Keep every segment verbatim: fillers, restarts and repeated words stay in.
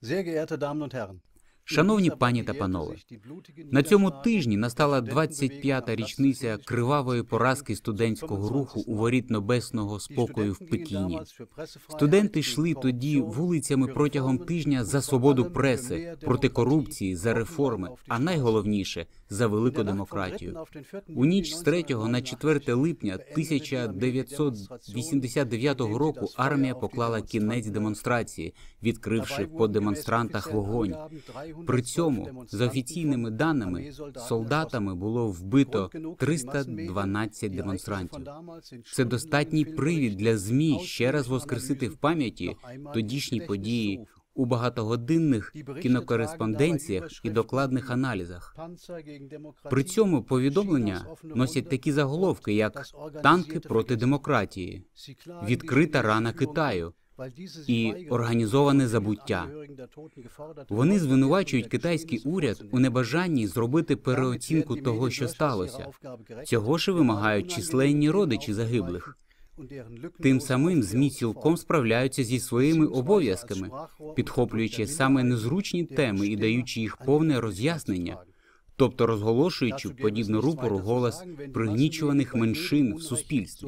Шановні пані та панове, на цьому тижні настала двадцять п'ята річниця кривавої поразки студентського руху у воріт небесного спокою в Пекіні. Студенти йшли тоді вулицями протягом тижня за свободу преси, проти корупції, за реформи, а найголовніше – за велику демократію. У ніч з третього на четверте липня тисяча дев'ятсот вісімдесят дев'ятого року армія поклала кінець демонстрації, відкривши по демонстрантах вогонь. При цьому, за офіційними даними, солдатами було вбито триста дванадцять демонстрантів. Це достатній привід для ЗМІ ще раз воскресити в пам'яті тодішні події у багатогодинних кінокореспонденціях і докладних аналізах. При цьому повідомлення носять такі заголовки, як «Танки проти демократії», «Відкрита рана Китаю» і «Організоване забуття». Вони звинувачують китайський уряд у небажанні зробити переоцінку того, що сталося. Цього ж вимагають численні родичі загиблих. Тим самим ЗМІ цілком справляються зі своїми обов'язками, підхоплюючи саме незручні теми і даючи їх повне роз'яснення, тобто розголошуючи подібно рупору голос пригнічуваних меншин в суспільстві.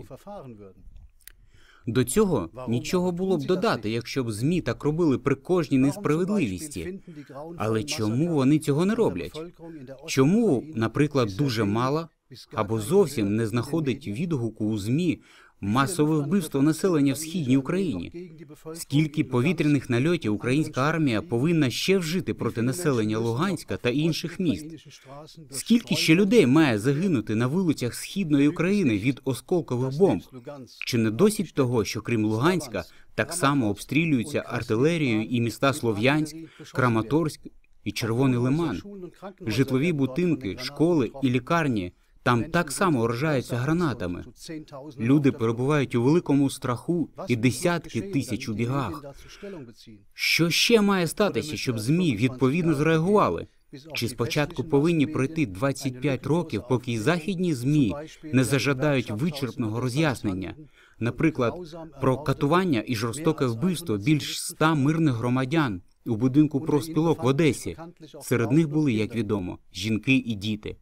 До цього нічого було б додати, якщо б ЗМІ так робили при кожній несправедливості. Але чому вони цього не роблять? Чому, наприклад, дуже мало або зовсім не знаходить відгуку у ЗМІ масове вбивство населення в Східній Україні? Скільки повітряних нальотів українська армія повинна ще вжити проти населення Луганська та інших міст? Скільки ще людей має загинути на вулицях Східної України від осколкових бомб? Чи не досить того, що крім Луганська так само обстрілюються артилерією і міста Слов'янськ, Краматорськ і Червоний Лиман? Житлові будинки, школи і лікарні там так само вражаються гранатами. Люди перебувають у великому страху і десятки тисяч у бігах. Що ще має статися, щоб ЗМІ відповідно зреагували? Чи спочатку повинні пройти двадцять п'ять років, поки і західні ЗМІ не зажадають вичерпного роз'яснення? Наприклад, про катування і жорстоке вбивство більш ста мирних громадян у будинку профспілок в Одесі. Серед них були, як відомо, жінки і діти.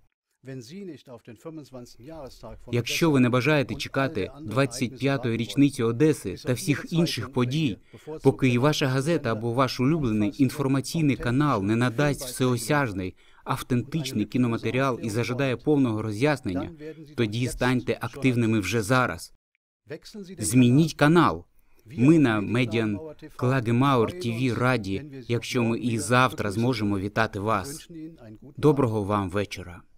Якщо ви не бажаєте чекати двадцять п'ятої річниці Одеси та всіх інших подій, поки і ваша газета або ваш улюблений інформаційний канал не надасть всеосяжний, автентичний кіноматеріал і зажадає повного роз'яснення, тоді станьте активними вже зараз. Змініть канал. Ми на Медіан Клагемауер ТВ раді, якщо ми і завтра зможемо вітати вас. Доброго вам вечора.